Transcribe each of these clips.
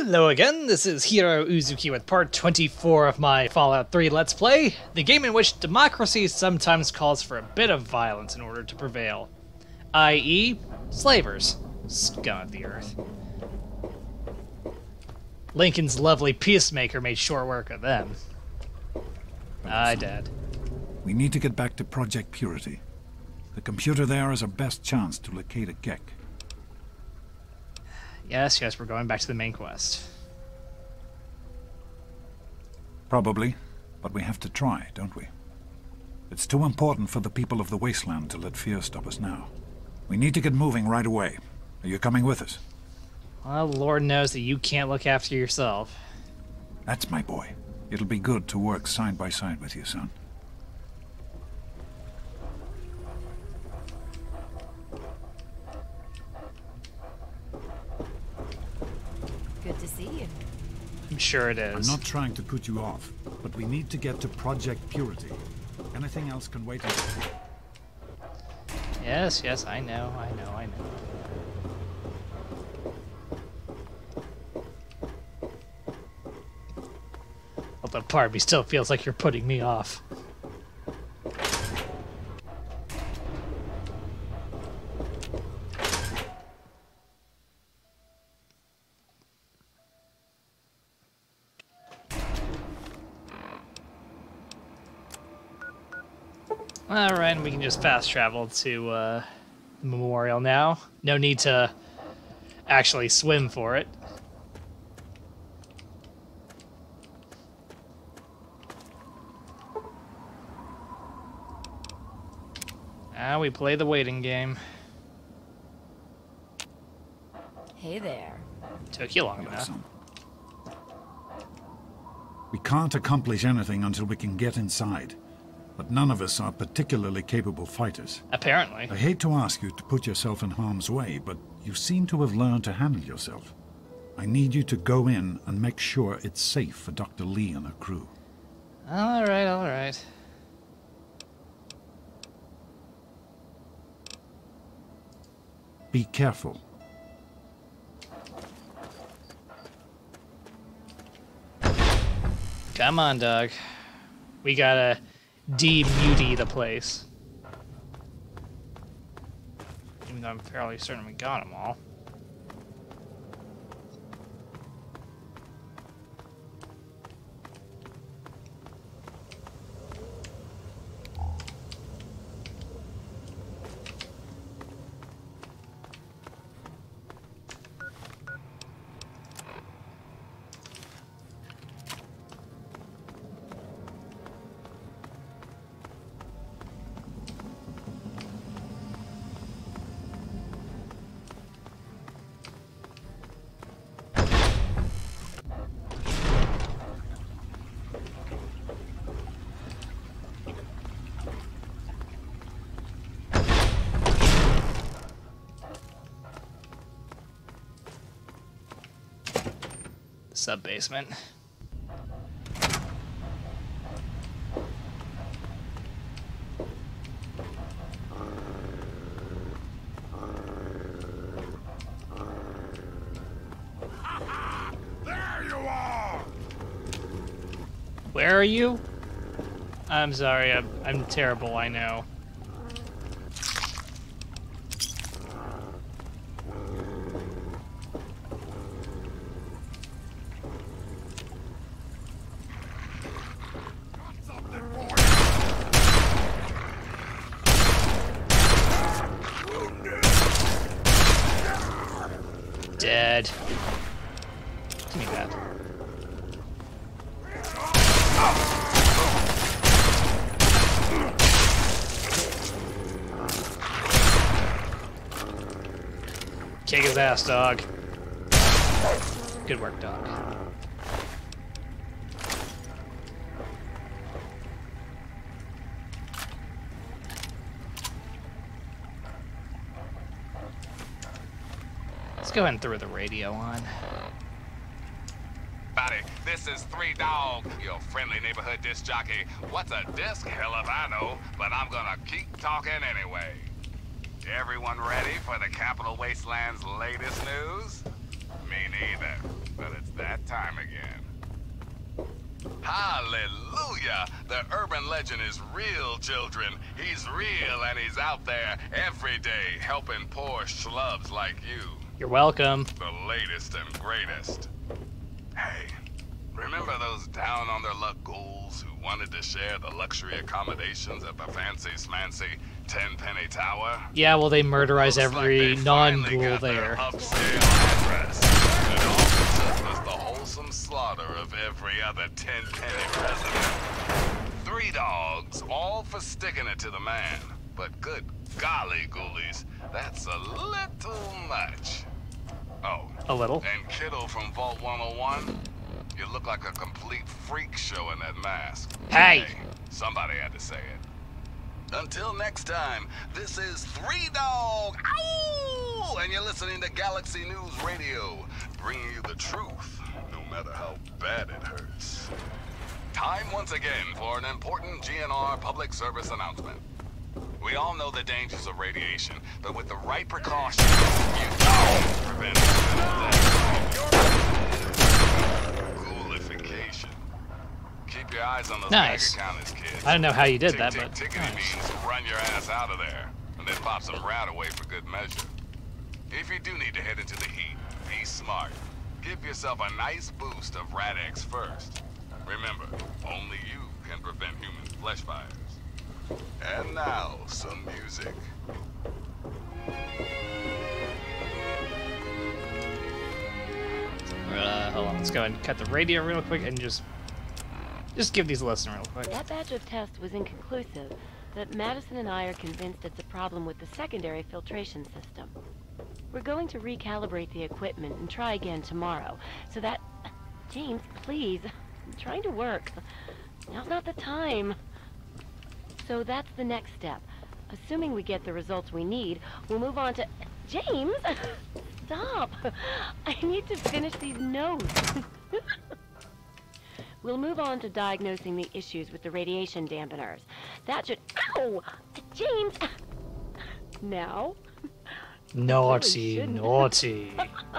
Hello again, this is Heero Uzuki with part 24 of my Fallout 3 Let's Play, the game in which democracy sometimes calls for a bit of violence in order to prevail, i.e. slavers, scum of the earth. Lincoln's lovely peacemaker made short work of them. I did. We need to get back to Project Purity. The computer there is our best chance to locate a Gek. Yes, we're going back to the main quest. Probably, but we have to try, don't we? It's too important for the people of the wasteland to let fear stop us now. We need to get moving right away. Are you coming with us? Well, Lord knows that you can't look after yourself. That's my boy. It'll be good to work side by side with you, son. Good to see you. I'm sure it is. I'm not trying to put you off, but we need to get to Project Purity. Anything else can wait until... Yes, I know. Although part of me still feels like you're putting me off. Alright, we can just fast travel to the memorial now. No need to actually swim for it. Now we play the waiting game. Hey there. Took you long enough. We can't accomplish anything until we can get inside. But none of us are particularly capable fighters. Apparently. I hate to ask you to put yourself in harm's way, but you seem to have learned to handle yourself. I need you to go in and make sure it's safe for Dr. Lee and her crew. Alright. Be careful. Come on, Doug. We gotta de-muty the place. Even though I'm fairly certain we got them all. Sub-basement. There you are! Where are you? I'm sorry, I'm terrible, I know. Dead. Give me that. Kick his ass, dog. Good work, dog. Let's go ahead and throw the radio on. Buddy, this is 3 Dog, your friendly neighborhood disc jockey. What's a disc? Hell if I know, but I'm gonna keep talking anyway. Everyone ready for the Capital Wasteland's latest news? Me neither, but it's there. time again. Hallelujah! The urban legend is real, children. He's real and he's out there every day helping poor schlubs like you. You're welcome. The latest and greatest. Hey, remember those down on their luck ghouls who wanted to share the luxury accommodations at the fancy smancy 10-penny tower? Yeah, well, they murderize Looks like every they finally non-ghoul got their there. upscale address. And all it took was the wholesome slaughter of every other 10-penny resident. 3 dogs, all for sticking it to the man. But good golly, ghoulies, that's a little much. Oh, A little. and Kittle from Vault 101, you look like a complete freak show in that mask. Hey! Somebody had to say it. Until next time, this is 3 Dog, ow! And you're listening to Galaxy News Radio, bringing you the truth, no matter how bad it hurts. Time once again for an important GNR public service announcement. We all know the dangers of radiation, but with the right precautions, you can prevent ghoulification. Keep your eyes on those Nice. bag accountants, kids. I don't know how you did that, Tick, but tick, tickety nice. means run your ass out of there, and then pop some rat away for good measure. If you do need to head into the heat, be smart. Give yourself a nice boost of Rad-X first. Remember, only you can prevent human flesh fires. And now, some music. Hold on, let's go ahead and cut the radio real quick and just give these a listen real quick. That batch of tests was inconclusive, but Madison and I are convinced it's a problem with the secondary filtration system. We're going to recalibrate the equipment and try again tomorrow, so that... James, please. I'm trying to work. Now's not the time. So that's the next step. Assuming we get the results we need, we'll move on to... James! Stop! I need to finish these notes. We'll move on to diagnosing the issues with the radiation dampeners. That should... Ow! James! Now? Naughty, shouldn't. naughty.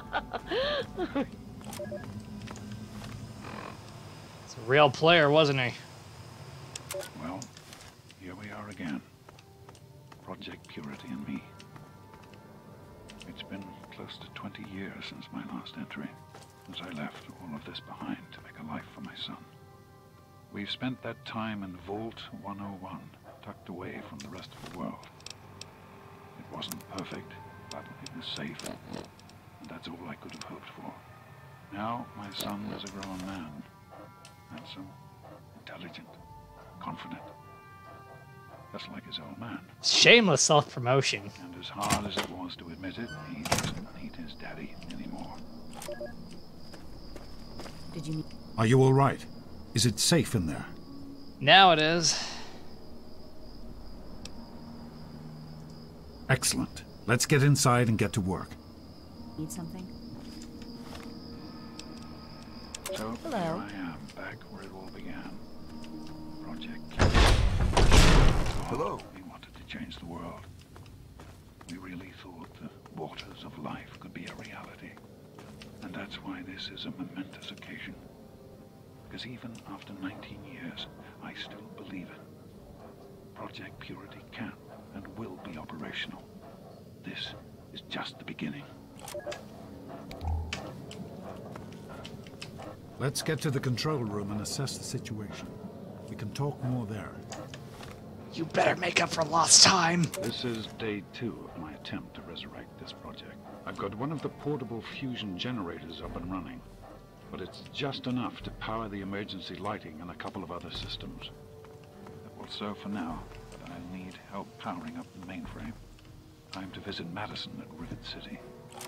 It's a real player, wasn't he? Well, here we are again. Project Purity and me. It's been close to 20 years since my last entry, since I left all of this behind to make a life for my son. We've spent that time in Vault 101, tucked away from the rest of the world. It wasn't perfect, but it was safe, and that's all I could have hoped for. Now, my son is a grown man, handsome, intelligent, confident, just like his old man. Shameless self-promotion. And as hard as it was to admit it, he doesn't need his daddy anymore. Did you... Are you all right? Is it safe in there? Now it is. Excellent. Let's get inside and get to work. Need something? So, Hello. here I am, back where it all began. Project Hello. We wanted to change the world. We really thought the waters of life could be a reality. And that's why this is a momentous occasion. Because even after 19 years, I still believe it. Project Purity can and will be operational. This is just the beginning. Let's get to the control room and assess the situation. We can talk more there. You better make up for lost time. This is day 2 of my attempt to resurrect this project. I've got one of the portable fusion generators up and running, but it's just enough to power the emergency lighting and a couple of other systems. That will serve for now, but I'll need help powering up the mainframe. Time to visit Madison at Rivet City.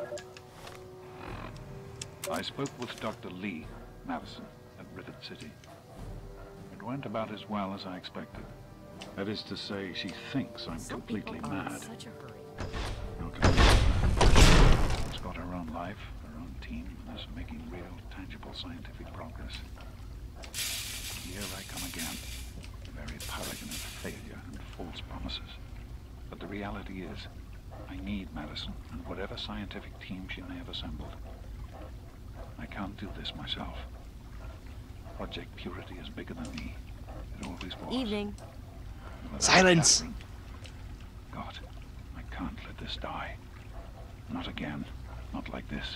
I spoke with Dr. Lee, Madison, at Rivet City. It went about as well as I expected. That is to say, she thinks I'm completely mad. Such a hurry. How can I do that? She's got her own life, her own team, and is making real, tangible scientific progress. Here I come again. Very paragon of failure and false promises. But the reality is, I need Madison and whatever scientific team she may have assembled. I can't can't do this myself. Project Purity is bigger than me. It always was. Evening. Without Silence! Catherine, God, I can't let this die. Not again. Not like this.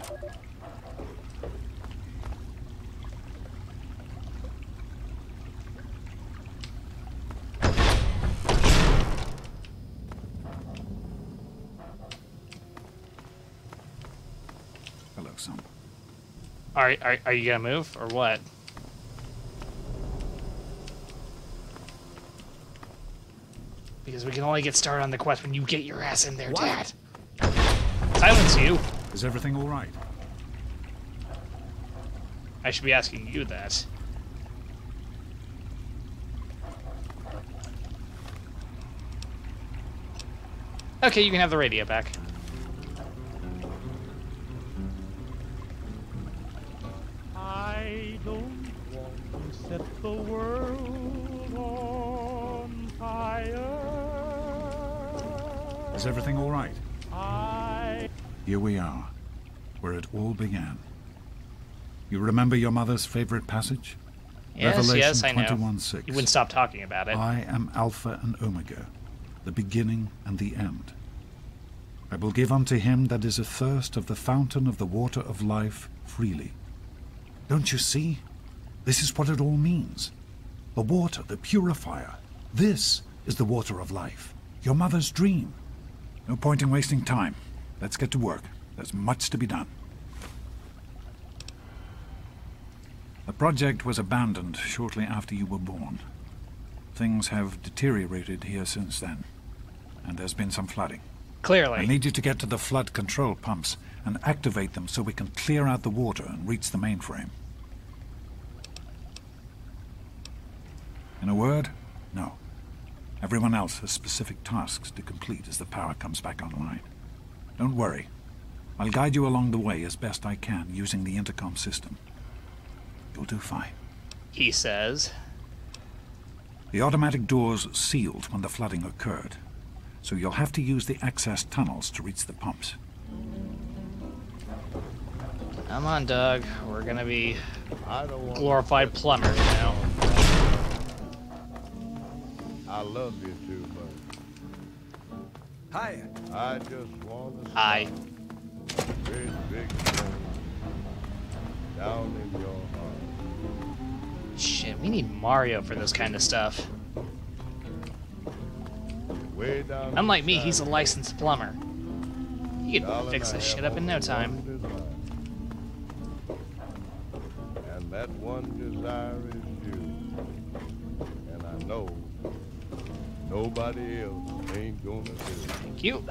Hello, son. Are you gonna move, or what? Because we can only get started on the quest when you get your ass in there, Dad. Silence you! Is everything all right? I should be asking you that. Okay, you can have the radio back. I don't want to set the world on fire. Is everything all right? I Here we are, where it all began. You remember your mother's favorite passage? Yes, I know. 21:6. You wouldn't stop talking about it. I am Alpha and Omega, the beginning and the end. I will give unto him that is athirst of the fountain of the water of life freely. Don't you see? This is what it all means. The water, the purifier. This is the water of life. Your mother's dream. No point in wasting time. Let's get to work. There's much to be done. The project was abandoned shortly after you were born. Things have deteriorated here since then, and there's been some flooding. I Clearly. need you to get to the flood control pumps and activate them so we can clear out the water and reach the mainframe. In a word, no. Everyone else has specific tasks to complete as the power comes back online. Don't worry. I'll guide you along the way as best I can using the intercom system. You'll do fine. He says. The automatic doors sealed when the flooding occurred, so you'll have to use the access tunnels to reach the pumps. Come on, Doug. We're gonna be I don't want glorified plumbers now. I love you too much. Hiya. I just want to Hi. great big stone down in your heart. Shit, we need Mario for this kind of stuff. Way down Unlike me, inside he's a you. licensed plumber. He can Darling, fix I this have shit up in no only time. one desire. And that one desire is you. And I know nobody else ain't gonna do it. Thank you.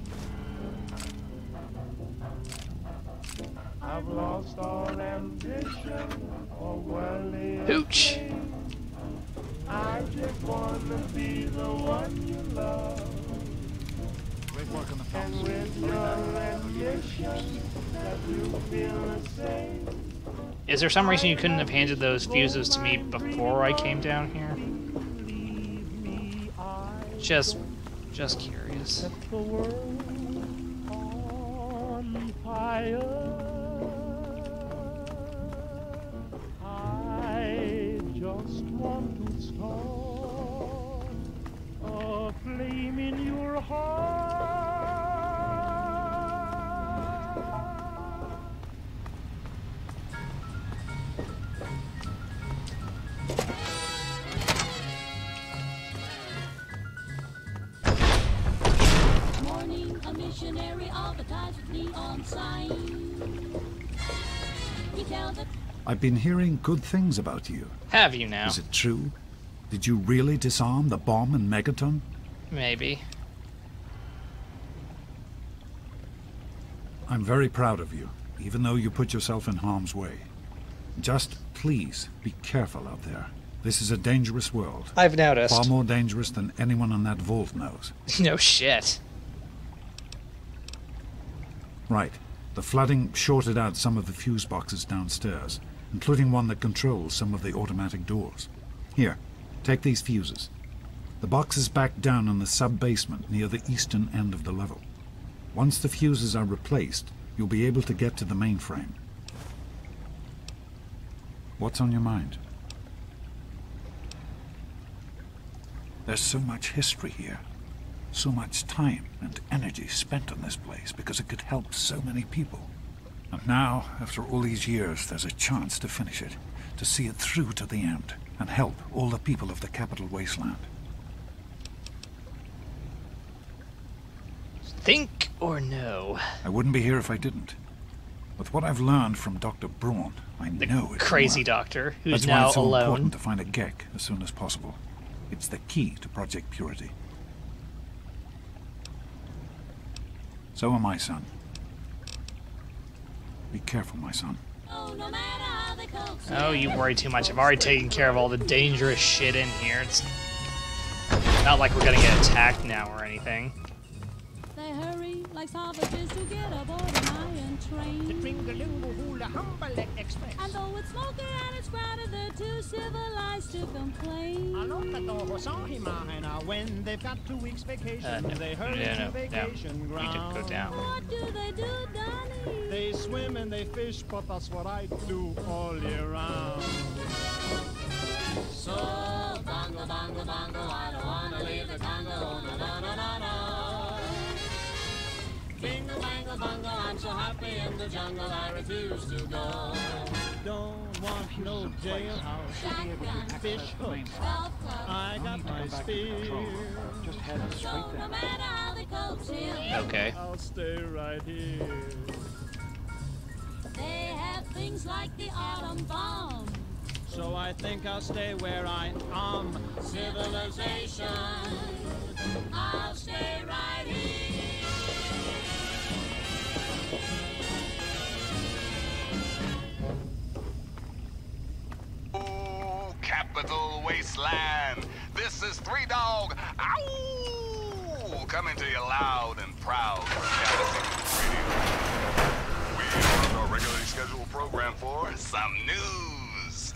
I've lost all ambition for worldly Hooch. I just wanna be the one you love. Great work on the And with your ambition, that you feel the same. Is there some reason you couldn't have handed those fuses to me before I came down here? Believe me, I Just curious. set the world on fire. I just want to start a flame in your heart. Morning, a missionary advertised with neon sign. He tells the I've been hearing good things about you. Have you now? Is it true? Did you really disarm the bomb in Megaton? Maybe. I'm very proud of you, even though you put yourself in harm's way. Just please be careful out there. This is a dangerous world. I've noticed. Far more dangerous than anyone in that vault knows. No shit. Right. The flooding shorted out some of the fuse boxes downstairs, including one that controls some of the automatic doors. Here, take these fuses. The box is back down in the sub-basement near the eastern end of the level. Once the fuses are replaced, you'll be able to get to the mainframe. What's on your mind? There's so much history here. So much time and energy spent on this place because it could help so many people. And now, after all these years, there's a chance to finish it, to see it through to the end, and help all the people of the capital wasteland. Think or no? I wouldn't be here if I didn't. With what I've learned from Dr. Braun, I know it's Crazy work. doctor who's That's why now it's so alone. important to find a Gek as soon as possible. It's the key to Project Purity. So am I, son. Be careful, my son. Oh, no matter how they coax Oh, you worry too much. I've already taken care of all the dangerous shit in here. It's not like we're gonna get attacked now or anything. They hurry like savages to get aboard an iron train. And though it's smoky and it's crowded, they're too civilized to complain. When they've got 2 weeks vacation, they hurry to vacation We did go down. What do they do, Donnie? They swim and they fish, but that's what I do all year round. So, bongo, bongo, bongo, I don't wanna leave the Congo, no, no, no, no, no. Bingo, bango, bongo, I'm so happy in the jungle, I refuse to go. Don't want no jailhouse, fish hooks. I got my spear. Just head straight So, no matter how they coax him, Okay. I'll stay right here. they have things like the atom bomb. So I think I'll stay where I am. Civilization, I'll stay right here. Ooh, Capital Wasteland. This is Three Dog. Ow! Coming to you loud and proud from Galaxy News Radio. We interrupt our regularly scheduled program for some news.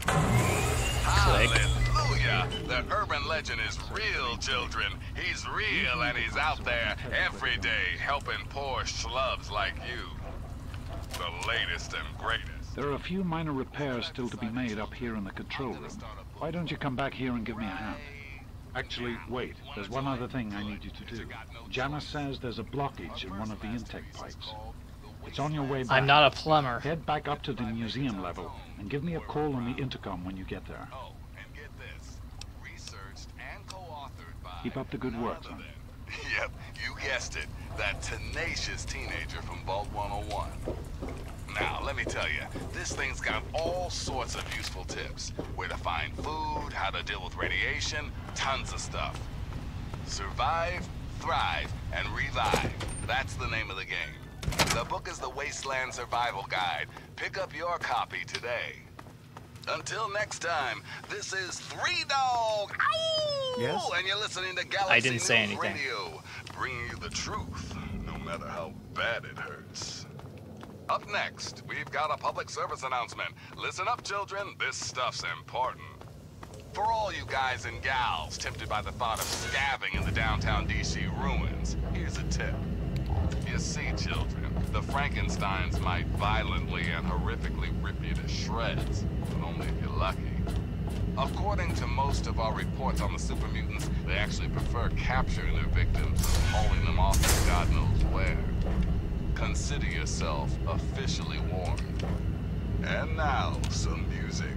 Hallelujah! The urban legend is real, children. He's real and he's out there every day helping poor schlubs like you. The latest and greatest. There are a few minor repairs still to be made up here in the control room. Why don't you come back here and give me a hand? Actually, wait. There's one other thing I need you to do. Janice says there's a blockage in one of the intake pipes. It's on your way back. I'm not a plumber. Head back up to the museum level and give me a call on the intercom when you get there. Oh, and get this. Researched and co-authored by... Keep up the good work, son. Yep, you guessed it. That tenacious teenager from Vault 101. Now, let me tell you, this thing's got all sorts of useful tips. Where to find food, how to deal with radiation, tons of stuff. Survive, thrive, and revive. That's the name of the game. The book is the Wasteland Survival Guide. Pick up your copy today. Until next time, this is Three Dog. Ow! Yes? And you're listening to Galaxy I didn't say News anything. Radio, bringing you the truth, no matter how bad it hurts. Up next, we've got a public service announcement. Listen up, children. This stuff's important. For all you guys and gals tempted by the thought of scavenging in the downtown DC ruins, here's a tip. You see, children, the Frankensteins might violently and horrifically rip you to shreds, but only if you're lucky. According to most of our reports on the super mutants, they actually prefer capturing their victims and hauling them off to God knows where. Consider yourself officially warned. And now, some music.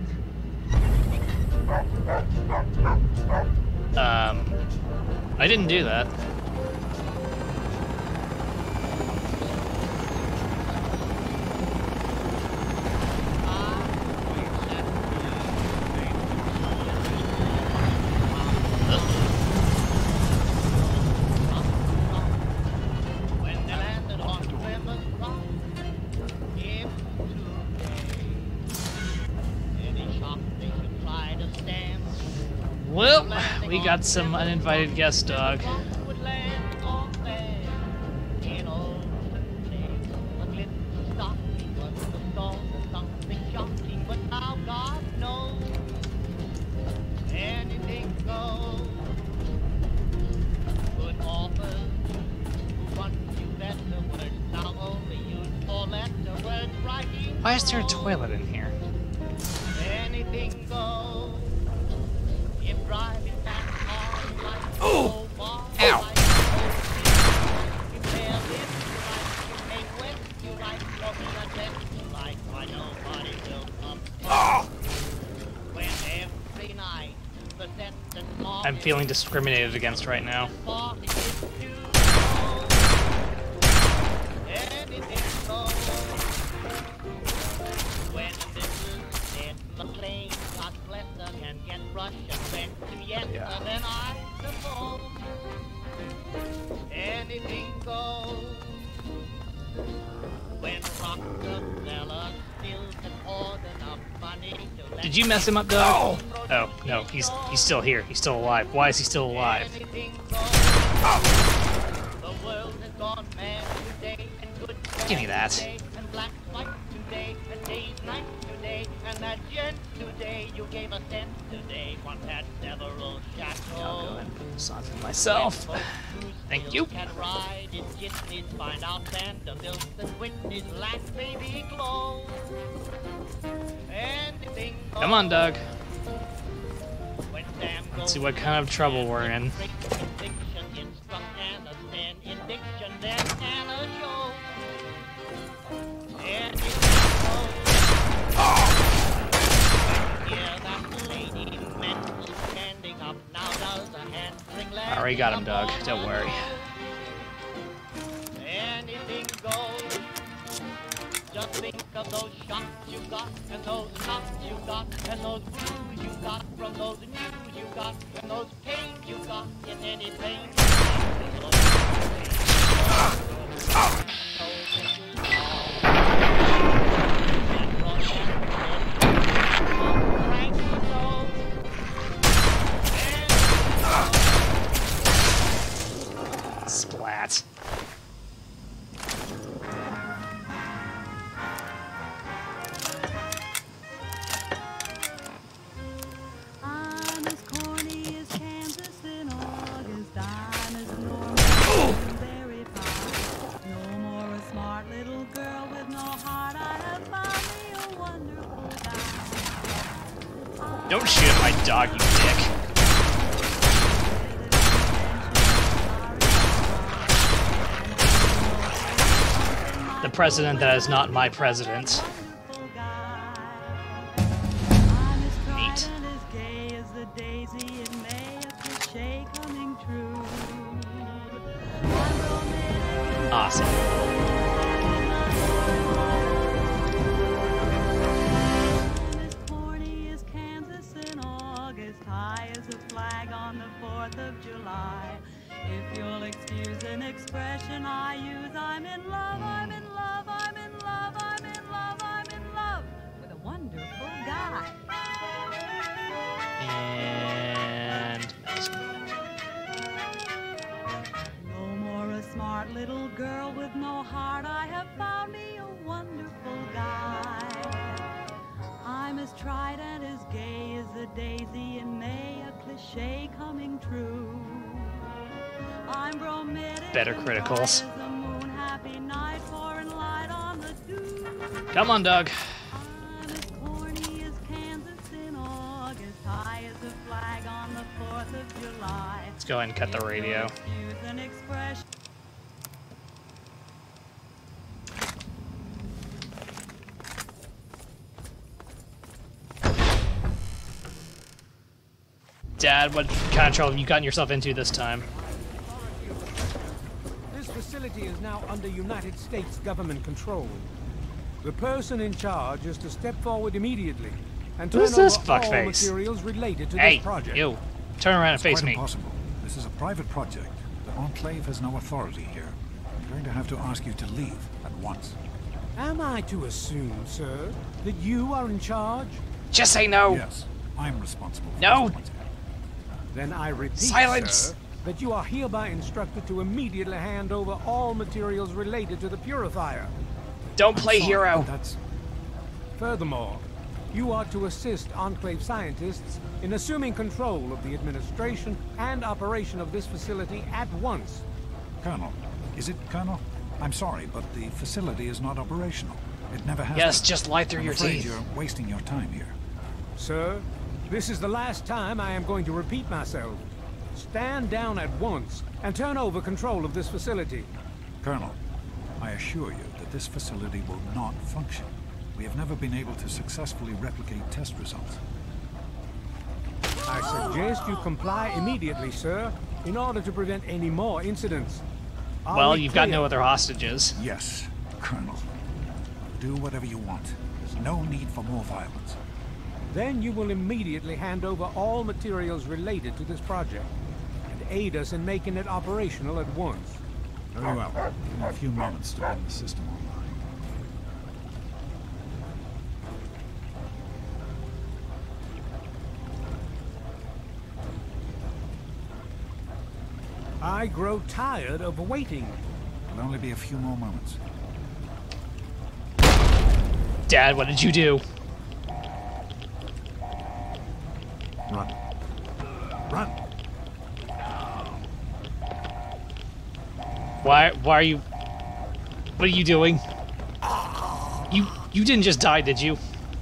I didn't do that. Well, we got some uninvited guest dog. Why is there a toilet in here? anything goes. If driving fast cars like Oh! Omar, Ow. like if there is you like, if they west you like, or be a test you like, why nobody will come. When every night the sentence long I'm feeling discriminated against right now. anything goes. When this is it, McLean, God bless her, can get Russia sent to yes, Yeah. then I suppose anything goes. When Rockefeller still can order enough money to let Did you mess him up, Doug? Oh, no, he's still here. He's still alive. Why is he still alive? anything goes. The world has gone mad today, and good Give me that. today, and black white today, and days night today, and that gent today, you gave a cent today, once had several shackles. Something myself. Thank you. Can ride in jitneys, find out Vanderbilts and Whitney's lack baby clothes. Anything Come on, Doug. when Sam Let's goes see what kind of trouble we're in. I already got him, Doug. Don't worry. Anything goes. Just think of those shots you got, and those knots you got, and those blues you got from those news you got, and those pains you got in anything. Splat. I'm as corny as Kansas in August. I'm as normal as berry pie. No more a smart little girl with no heart. I have found me a wonderful guy. Don't shoot at my dog, you dick. The president that is not my president. Neat. Awesome. As corny as Kansas in August, high as a flag on the 4th of July. If you'll excuse an expression I use, I'm in love, I'm in love, I'm in love, I'm in love, I'm in love with a wonderful guy. And No more a smart little girl with no heart. I have found me a wonderful guy. I'm as tried and as gay as a daisy in May, a cliche coming true. I'm bromidic Better and criticals. bright as a moon, happy night, pouring light on the dew. come on, Doug. I'm as corny as Kansas in August, high as a flag on the 4th of July. Let's go ahead and cut the radio. Excuse an expression. Dad, what kind of trouble have you gotten yourself into this time? This facility is now under United States government control. The person in charge is to step forward immediately and turn Who's this over all fuckface? materials related to Hey, this project. you. Turn around and It's face quite me. impossible. This is a private project. The Enclave has no authority here. I'm going to have to ask you to leave at once. Am I to assume, sir, that you are in charge? Just say no. Yes, I'm responsible for No. this project. Then I repeat, Silence! sir, that you are hereby instructed to immediately hand over all materials related to the purifier. Don't play Sorry, hero. That's... Furthermore, you are to assist Enclave scientists in assuming control of the administration and operation of this facility at once. Colonel. Is it Colonel? I'm sorry, but the facility is not operational. It never has Yes, been. just lie through I'm your afraid teeth. You're wasting your time here. Sir, this is the last time I am going to repeat myself. Stand down at once and turn over control of this facility. Colonel, I assure you that this facility will not function. We have never been able to successfully replicate test results. I suggest you comply immediately, sir, in order to prevent any more incidents. Well, you've got no other hostages. Yes, Colonel. Do whatever you want. There's no need for more violence. Then you will immediately hand over all materials related to this project and aid us in making it operational at once. Very well. Give me a few moments to bring the system online. I grow tired of waiting. It'll only be a few more moments. Dad, what did you do? Run. Run! Why are you... What are you doing? You didn't just die, did you?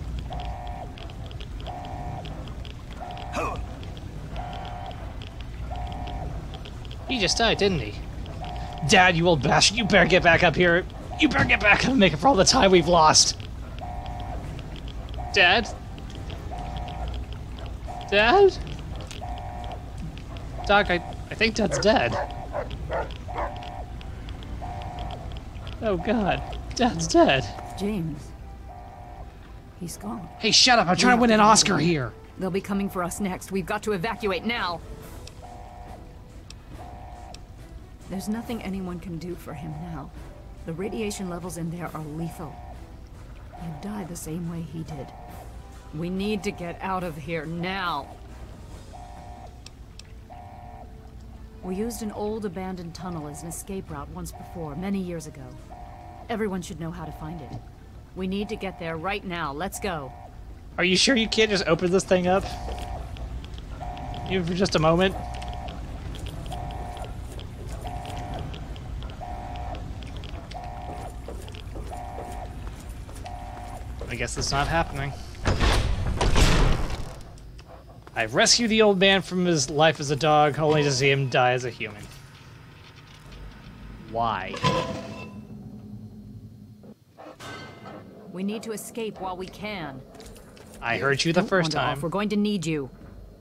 He just died, didn't he? Dad, you old bastard, you better get back up here. You better get back up and make up for all the time we've lost. Dad? Dad? Doc, I think Dad's dead. Oh God, Dad's dead. James. He's gone. Hey, shut up, I'm trying to win an Oscar here. They'll be coming for us next. We've got to evacuate now. There's nothing anyone can do for him now. The radiation levels in there are lethal. He'd die the same way he did. We need to get out of here now. We used an old abandoned tunnel as an escape route once before, many years ago. Everyone should know how to find it. We need to get there right now. Let's go. Are you sure you can't just open this thing up? Even for just a moment? I guess it's not happening. I've rescued the old man from his life as a dog, only to see him die as a human. Why? We need to escape while we can. I heard you the first time. We're going to need you.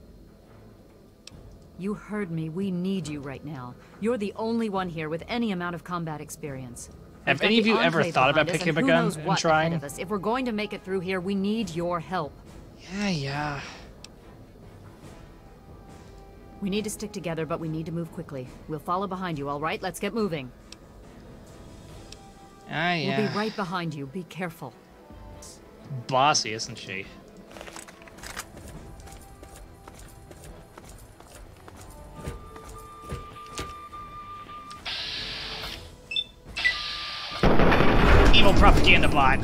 You heard me. We need you right now. You're the only one here with any amount of combat experience. Have any of you ever thought about picking up a gun and trying? If we're going to make it through here, we need your help. Yeah. We need to stick together, but we need to move quickly. We'll follow behind you, all right? Let's get moving. Yeah. We'll be right behind you. Be careful. Bossy, isn't she? Evil propaganda bot.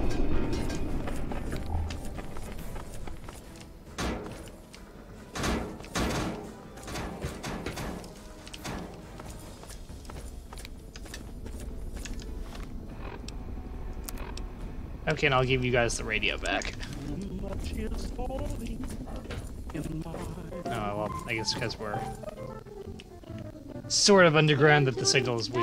Okay, and I'll give you guys the radio back. Oh, well, I guess because we're sort of underground that the signal is weak.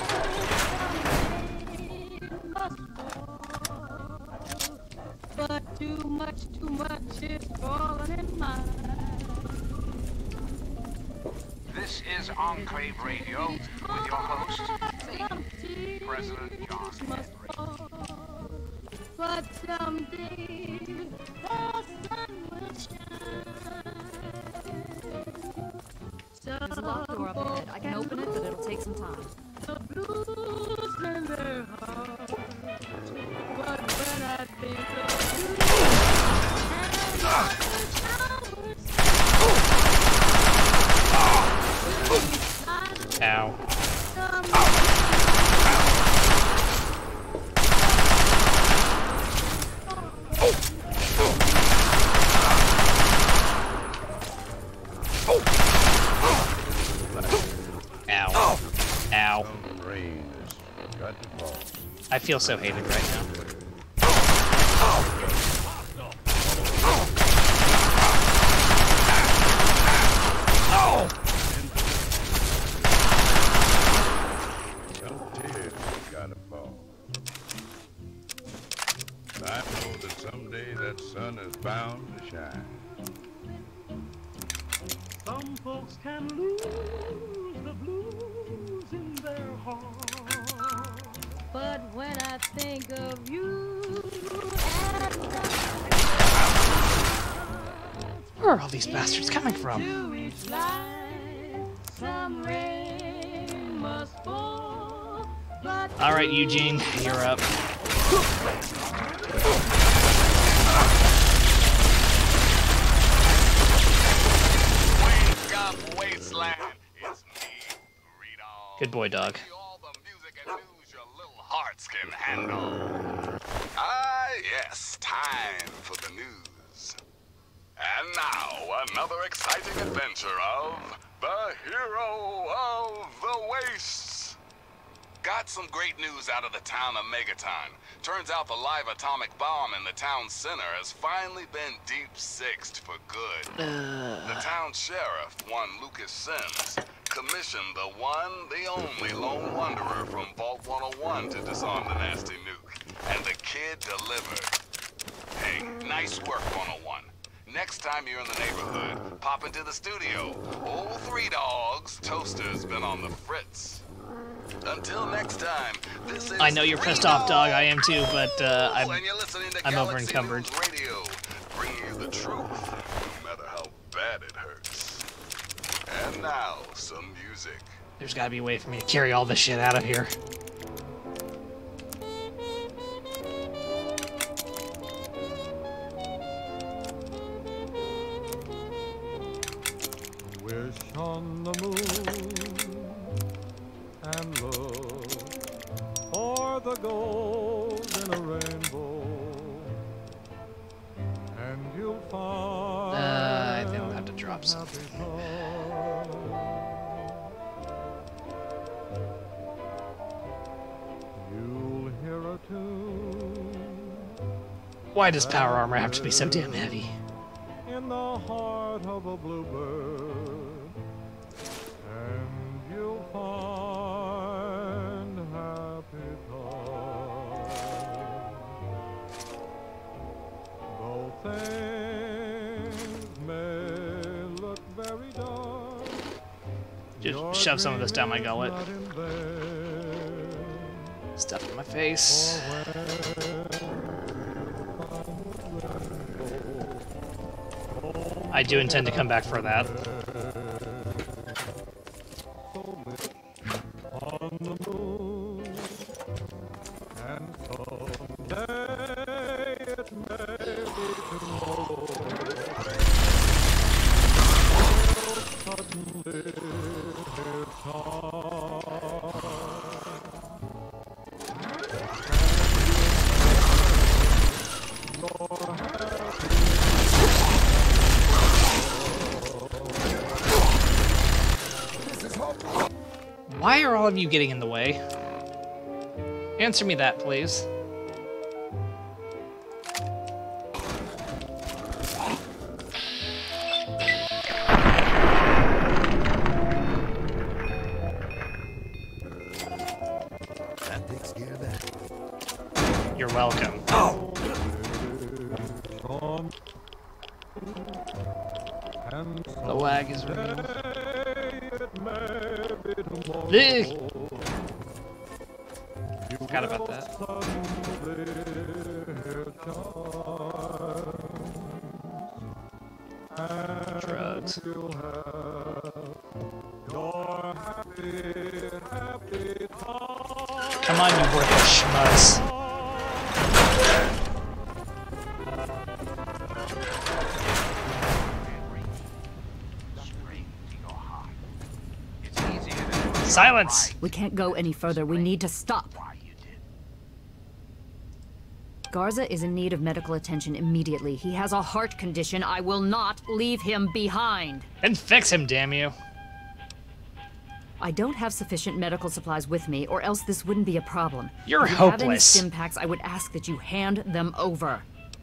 But too much is falling in mine. This is Enclave Radio with your host, me, President John Henry. But someday the sun will shine. There's a locked door up ahead. I can open it, but it'll take some time. The blues in their heart. But when I think of you and all the showers, Ow. Ow. I feel so hated right now. I know that someday that sun is bound to shine. Some folks can lose the blues in their heart. But when I think of you Where are all these bastards coming from? to each life, some rain must fall. But Alright, Eugene, you're up. Wake up, Wasteland. It's me, Rito. Good boy, dog. Give you all the music and news your little hearts can handle. Ah, yes, time for the news. And now, another exciting adventure of the Hero of the Wastes. Got some great news out of the town of Megaton. Turns out the live atomic bomb in the town center has finally been deep-sixed for good. The town sheriff, one Lucas Sims, commissioned the one, the only lone wanderer from Vault 101 to disarm the nasty nuke. And the kid delivered. Hey, nice work, 101. Next time you're in the neighborhood, pop into the studio. Old Three Dogs, Toaster's been on the fritz. Until next time, this is I know you're pissed off, dog. I am too, but and you're listening to I'm over Galaxy encumbered. News Radio, bringing you the truth, no matter how bad it hurts. And now, some music. There's gotta be a way for me to carry all this shit out of here. Wish on the moon and look for the gold in a rainbow, and you'll find I think I'll have to drop some. You'll hear a tune Why does power armor have to be so damn heavy? in the heart of a bluebird, and you'll find happy times. Though things may look very dark, Just shove some of this down my gullet. not in vain. Stuff in my face. I do intend to come back for that. On the moon, and someday it may be tomorrow. Suddenly it's time. Why are all of you getting in the way? Answer me that, please. That takes care of that. You're welcome. The lag is real. Ugh. Forgot about that. Drugs. Come on, you worthless schmutz. Silence! We can't go any further. We need to stop. Garza is in need of medical attention immediately. He has a heart condition. I will not leave him behind. Then fix him, damn you. I don't have sufficient medical supplies with me, or else this wouldn't be a problem. You're if you have any hopeless. stim packs, I would ask that you hand them over.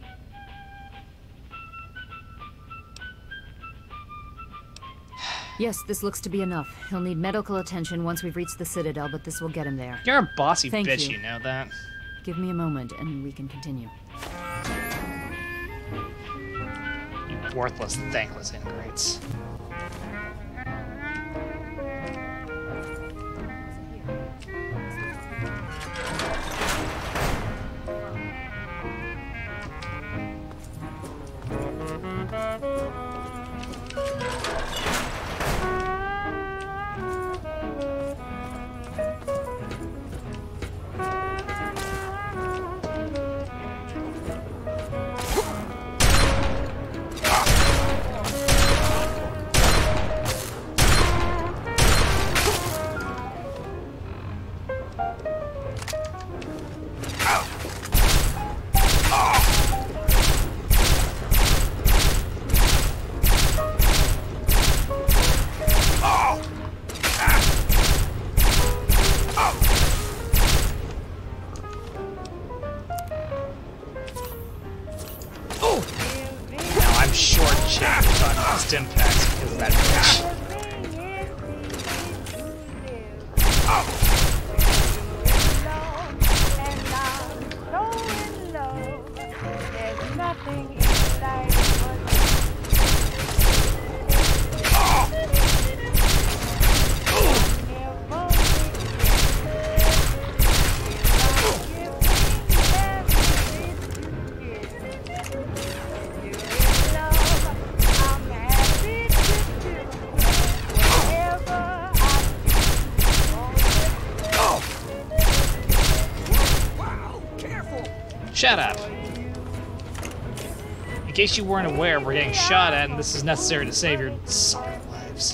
Yes, this looks to be enough. He'll need medical attention once we've reached the Citadel, but this will get him there. You're a bossy Thank bitch, you. you know that. Give me a moment, and we can continue. Worthless, thankless ingrates. Impacts because of that bitch. Shut up. In case you weren't aware, we're getting shot at, and this is necessary to save your sorry lives.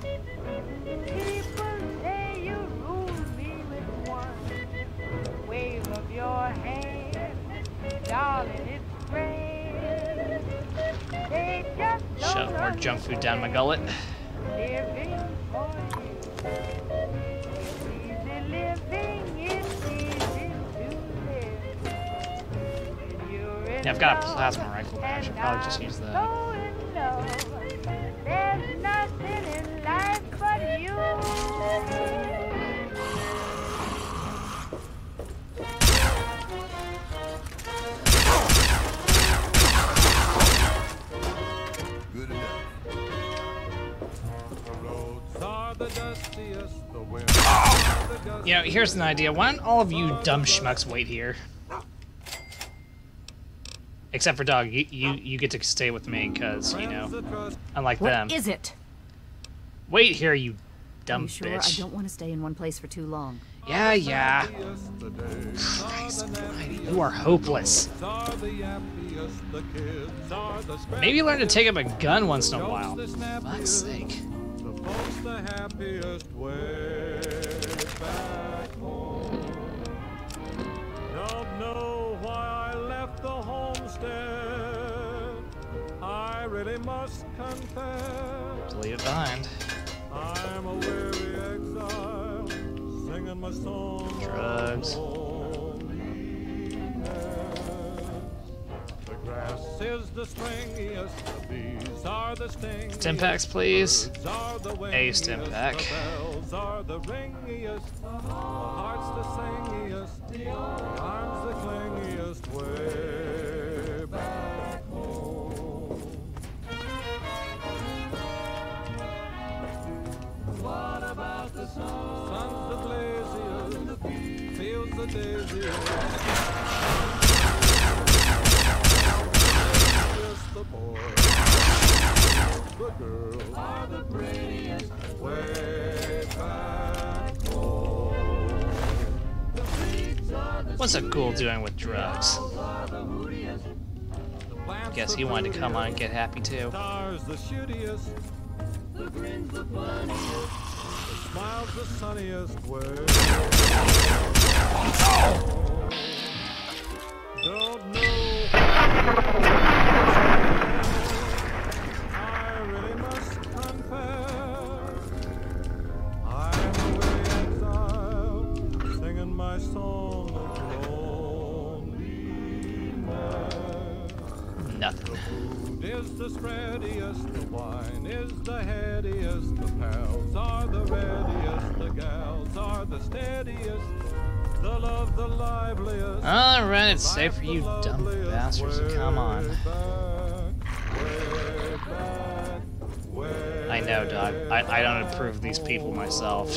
Shove more junk food down my gullet. Yeah, I've got a plasma rifle now. I should probably just use that. There's nothing in life but you. Good enough. The roads are the dustiest, the winds You know, here's an idea. Why don't all of you dumb schmucks wait here? Except for Dog, you get to stay with me, because, you know, unlike them. What is it? Wait here, you dumb Are you sure? bitch. I don't want to stay in one place for too long. Yeah. Christ almighty, you are hopeless. Maybe learn to take up a gun once in a while. For fuck's sake. the happiest way back home. Don't know why I left the homestead. I really must confess. Leave it behind. I'm a weary exile, singing my song. Drugs. The grass is the stringiest, the bees are the sting. Stimpaks, please. A Stimpak. The bells are the ringiest, the heart's the singiest, the arms the clingiest way back home. What about the sun? Sun's the blaziest, feels the daisiest. The boy, the girl are the prettiest way back home. The freaks are the What's a ghoul doing with drugs? Guess he wanted to come on and get happy too. Stars the shootiest, the grins the funniest, the smiles the sunniest way. Don't know. I really must confess, I'm away exile, singing my song of loneliness. Nothing. The food is the spreadiest, the wine is the headiest, the pals are the readiest, the gals are the steadiest, the love the liveliest. Alright, it's safe for you dumb bastards to come on. Way back, way I know, Doug. I don't approve of these people myself.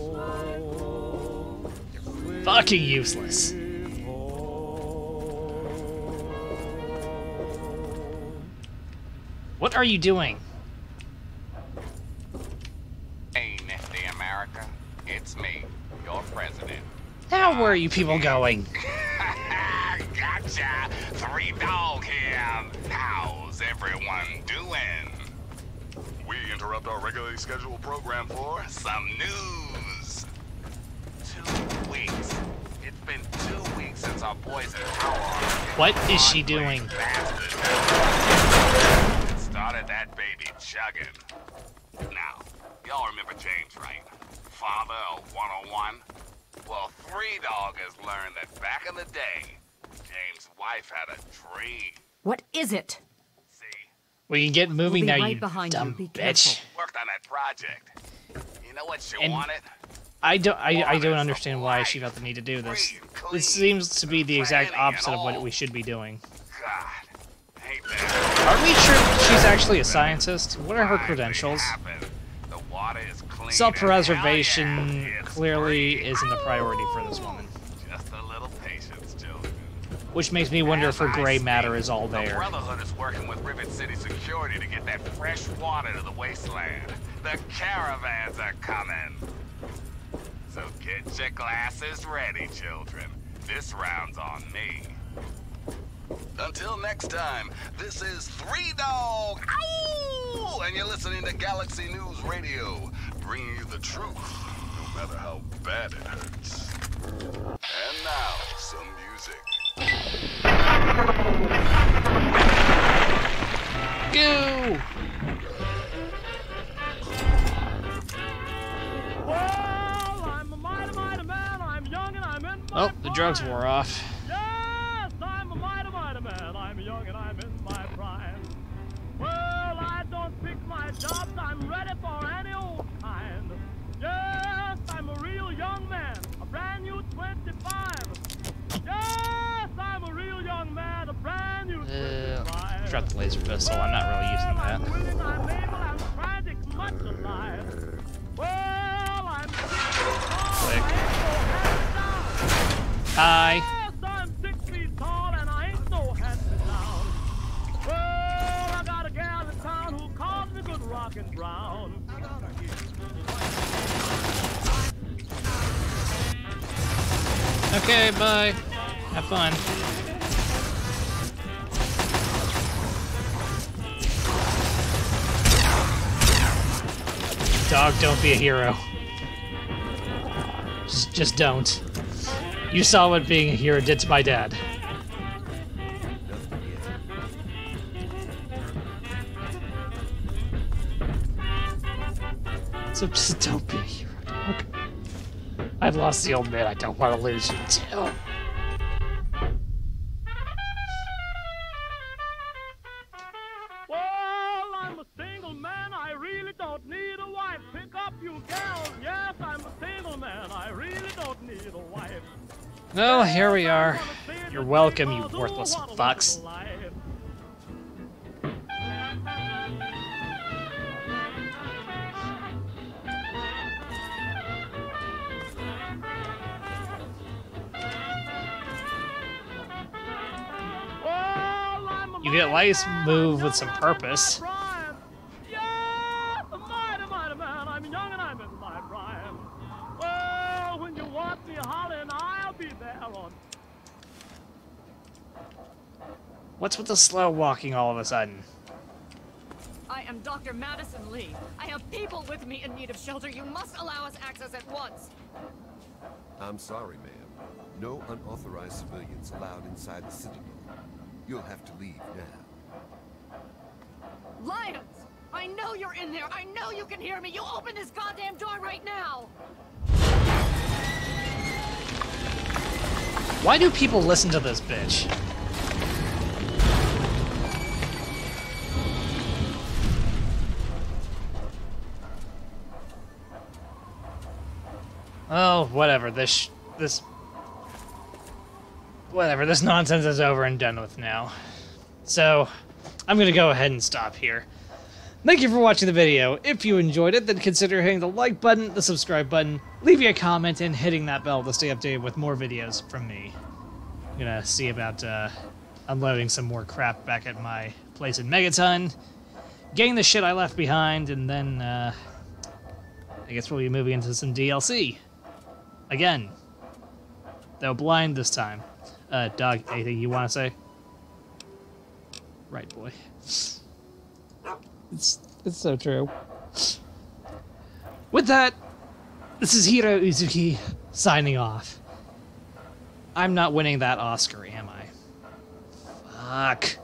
They're fucking useless. What are you doing? Hey, nifty America. It's me, your president. Now where are you people going? Gotcha! 3 Dog here. How's everyone doing? We interrupt our regularly scheduled program for some news. 2 weeks. It's been 2 weeks since our boys in power. What is she doing? Started that baby chugging. Now, y'all remember James, right? Father of 101? Well, 3 Dog has learned that back in the day, James' wife had a dream. What is it? See, We can get moving We'll now, be right you behind dumb you. Be bitch. careful. worked on that project. You know what she And- wanted? I don't understand why she felt the need to do this. This seems to be the exact opposite of what we should be doing. God, ain't that Are we sure she's actually a scientist? What are her credentials? happened? The water is clean. Self-preservation and hell yeah, it's clearly free. isn't a priority for this woman. Just a little patience, children. Which makes me wonder if her gray matter is all The there. Brotherhood is working with Rivet City Security to get that fresh water to the wasteland. The caravans are coming. So get your glasses ready, children. This round's on me. Until next time, this is 3 Dog. Ow! And you're listening to Galaxy News Radio, bringing you the truth, no matter how bad it hurts. And now, some music. Go! Well, I'm a mighty, mighty man. I'm young and I'm in my Oh, the drugs prime. wore off. Yes, I'm a mighty, mighty man. I'm young and I'm in my prime. Well, I don't pick my jobs. I'm ready for any old kind. Yes, I'm a real young man. A brand new 25. Yes, I'm a real young man. A brand new 25. Drop the laser pistol. I'm not really using that. I'm willing, I'm able, I'm frantic, much alive. Well, I'm Click. Hi. Yes, I'm 6 feet tall and I ain't no hand me down. Well, I got a gal in town who calls me good rockin' brown. Okay, bye. Have fun. Dog, don't be a hero. Just don't. You saw what being a hero did to my dad. So just don't be a hero, dog. I've lost the old man. I don't want to lose you too. Well, I'm a single man, I really don't need a wife. Pick up you gals, yes, I'm a single man, I really don't need a wife. Well, here we are. You're welcome, you worthless fucks. You get lights move with some purpose. Yes, a mighty, mighty man, I'm young and I'm in my prime. Well, when you want me hollering, I'll be there on. What's with the slow walking all of a sudden? I am Dr. Madison Lee. I have people with me in need of shelter. You must allow us access at once. I'm sorry, ma'am. No unauthorized civilians allowed inside the Citadel. You'll have to leave now. Lions! I know you're in there! I know you can hear me! You open this goddamn door right now! Why do people listen to this bitch? Oh, whatever. Whatever. This nonsense is over and done with now. So, I'm gonna go ahead and stop here. Thank you for watching the video. If you enjoyed it, then consider hitting the like button, the subscribe button, leaving a comment, and hitting that bell to stay updated with more videos from me. I'm gonna see about unloading some more crap back at my place in Megaton, getting the shit I left behind, and then I guess we'll be moving into some DLC. Again. Though blind this time. Dog, anything you want to say? Right, boy. It's so true. With that, this is Heero Uzuki signing off. I'm not winning that Oscar, am I? Fuck.